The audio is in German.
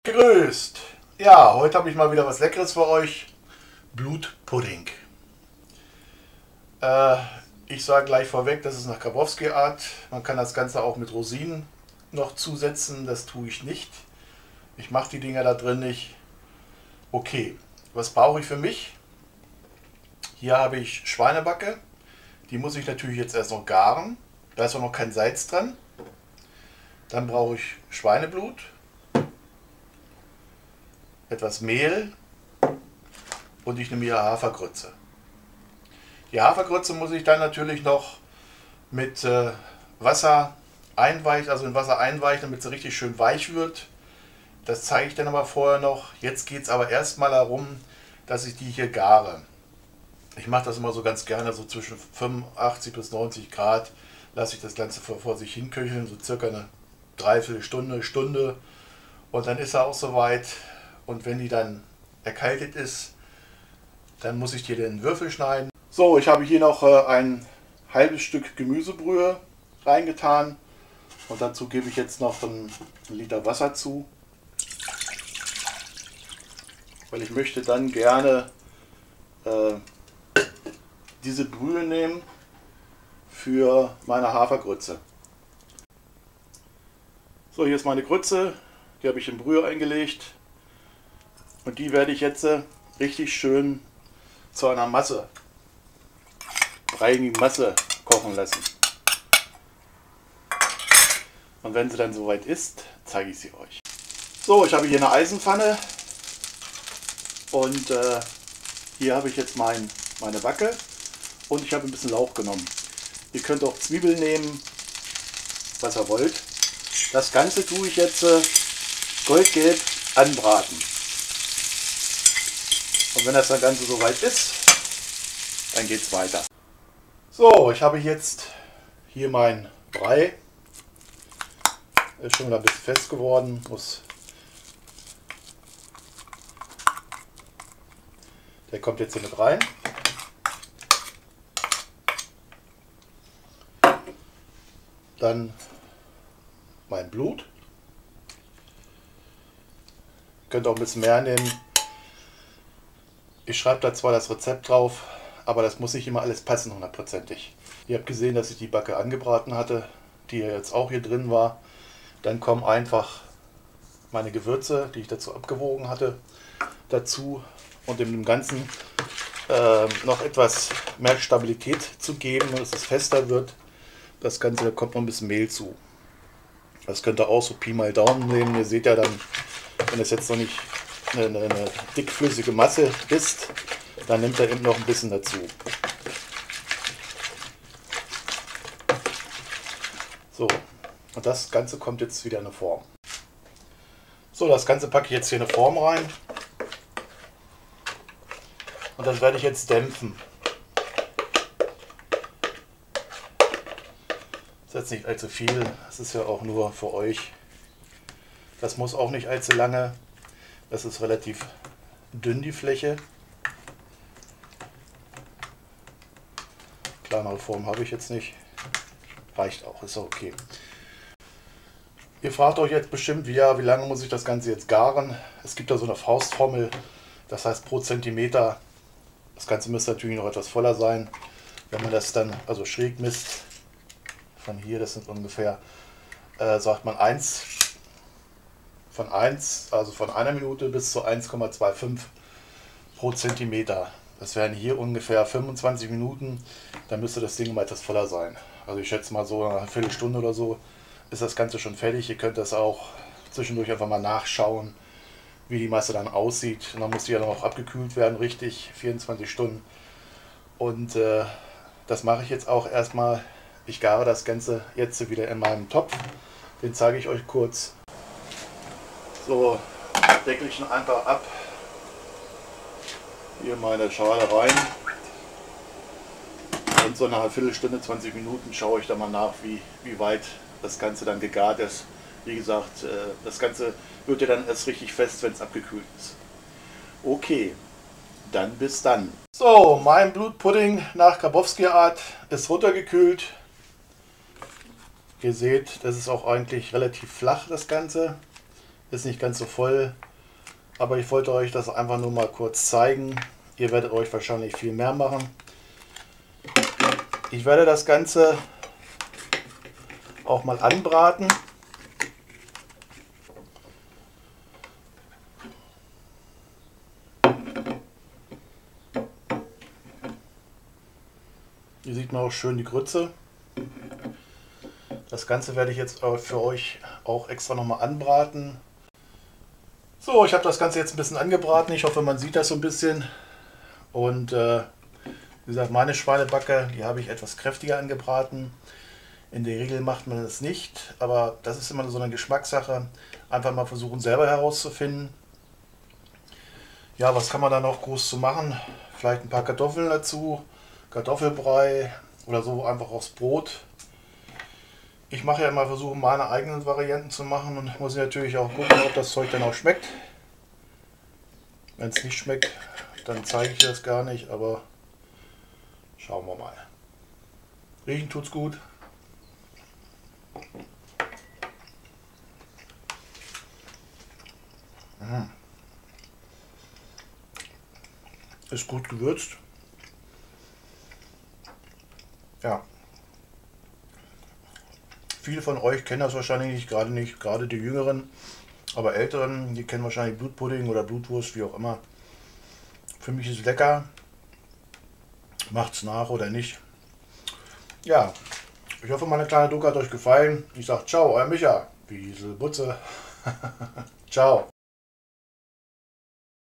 Gegrüßt! Ja, heute habe ich mal wieder was Leckeres für euch. Blutpudding. Ich sage gleich vorweg, das ist nach Grabowski-Art. Man kann das Ganze auch mit Rosinen noch zusetzen. Das tue ich nicht. Ich mache die Dinger da drin nicht. Okay, was brauche ich für mich? Hier habe ich Schweinebacke. Die muss ich natürlich jetzt erst noch garen. Da ist auch noch kein Salz dran. Dann brauche ich Schweineblut, etwas Mehl und ich nehme hier Hafergrütze. Die Hafergrütze muss ich dann natürlich noch mit Wasser einweichen, also in Wasser einweichen, damit sie richtig schön weich wird. Das zeige ich dann aber vorher noch. Jetzt geht es aber erstmal darum, dass ich die hier gare. Ich mache das immer so ganz gerne, so zwischen 85 bis 90 Grad lasse ich das Ganze vor sich hin köcheln, so circa eine Dreiviertelstunde, Stunde, und dann ist er auch soweit. Und wenn die dann erkaltet ist, dann muss ich die in Würfel schneiden. So, ich habe hier noch ein halbes Stück Gemüsebrühe reingetan und dazu gebe ich jetzt noch einen Liter Wasser zu, weil ich möchte dann gerne diese Brühe nehmen für meine Hafergrütze. So, hier ist meine Grütze, die habe ich in Brühe eingelegt und die werde ich jetzt richtig schön zu einer Masse, reinigen Masse kochen lassen. Und wenn sie dann soweit ist, zeige ich sie euch. So, ich habe hier eine Eisenpfanne und hier habe ich jetzt meine Backe und ich habe ein bisschen Lauch genommen. Ihr könnt auch Zwiebeln nehmen, was ihr wollt. Das Ganze tue ich jetzt goldgelb anbraten. Und wenn das dann Ganze soweit ist, dann geht es weiter. So, ich habe jetzt hier mein Brei. Ist schon wieder ein bisschen fest geworden. Der kommt jetzt hier mit rein. Dann mein Blut. Ihr könnt auch ein bisschen mehr nehmen. Ich schreibe da zwar das Rezept drauf, aber das muss nicht immer alles passen, hundertprozentig. Ihr habt gesehen, dass ich die Backe angebraten hatte, die ja jetzt auch hier drin war. Dann kommen einfach meine Gewürze, die ich dazu abgewogen hatte, dazu und dem Ganzen noch etwas mehr Stabilität zu geben, dass es fester wird. Das Ganze, da kommt noch ein bisschen Mehl zu. Das könnt ihr auch so Pi mal Daumen nehmen. Ihr seht ja dann, wenn es jetzt noch nicht eine dickflüssige Masse ist, dann nimmt er eben noch ein bisschen dazu. So, und das Ganze kommt jetzt wieder in eine Form. So, das Ganze packe ich jetzt hier in eine Form rein. Und das werde ich jetzt dämpfen. Das ist jetzt nicht allzu viel, das ist ja auch nur für euch. Das muss auch nicht allzu lange. Das ist relativ dünn, die Fläche. Kleinere Form habe ich jetzt nicht. Reicht auch, ist okay. Ihr fragt euch jetzt bestimmt, wie lange muss ich das Ganze jetzt garen? Es gibt da so eine Faustformel, das heißt pro Zentimeter. Das Ganze müsste natürlich noch etwas voller sein. Wenn man das dann also schräg misst, von hier, das sind ungefähr, sagt man also von einer Minute bis zu 1,25 pro Zentimeter. Das wären hier ungefähr 25 Minuten, dann müsste das Ding mal etwas voller sein. Also ich schätze mal so eine Viertelstunde oder so ist das Ganze schon fertig. Ihr könnt das auch zwischendurch einfach mal nachschauen, wie die Masse dann aussieht. Und dann muss die ja noch abgekühlt werden, richtig, 24 Stunden. Und das mache ich jetzt auch erstmal. Ich gare das Ganze jetzt wieder in meinem Topf. Den zeige ich euch kurz. So, Deckelchen einfach ab. Hier meine Schale rein. Und so nach einer Viertelstunde, 20 Minuten schaue ich dann mal nach, wie weit das Ganze dann gegart ist. Wie gesagt, das Ganze wird ja dann erst richtig fest, wenn es abgekühlt ist. Okay, dann bis dann. So, mein Blutpudding nach Grabowski-Art ist runtergekühlt. Ihr seht, das ist auch eigentlich relativ flach, das Ganze. ist nicht ganz so voll, aber ich wollte euch das einfach nur mal kurz zeigen. Ihr werdet euch wahrscheinlich viel mehr machen. Ich werde das Ganze auch mal anbraten. Hier sieht man auch schön die Grütze. Das Ganze werde ich jetzt für euch auch extra nochmal anbraten. So, ich habe das Ganze jetzt ein bisschen angebraten. Ich hoffe, man sieht das so ein bisschen. Und wie gesagt, meine Schweinebacke, die habe ich etwas kräftiger angebraten. In der Regel macht man das nicht, aber das ist immer so eine Geschmackssache. Einfach mal versuchen selber herauszufinden. Ja, was kann man da noch groß zu machen? Vielleicht ein paar Kartoffeln dazu, Kartoffelbrei oder so einfach aufs Brot. Ich mache ja immer versuchen, meine eigenen Varianten zu machen und muss natürlich auch gucken, ob das Zeug dann auch schmeckt. Wenn es nicht schmeckt, dann zeige ich das gar nicht, aber schauen wir mal. Riechen tut's gut. Ist gut gewürzt. Ja. Viele von euch kennen das wahrscheinlich nicht, gerade die Jüngeren, aber Älteren, die kennen wahrscheinlich Blutpudding oder Blutwurst, wie auch immer. Für mich ist es lecker. Macht's nach oder nicht. Ja, ich hoffe, meine kleine Doku hat euch gefallen. Ich sage ciao, euer Micha. Wiesel Butze. Ciao.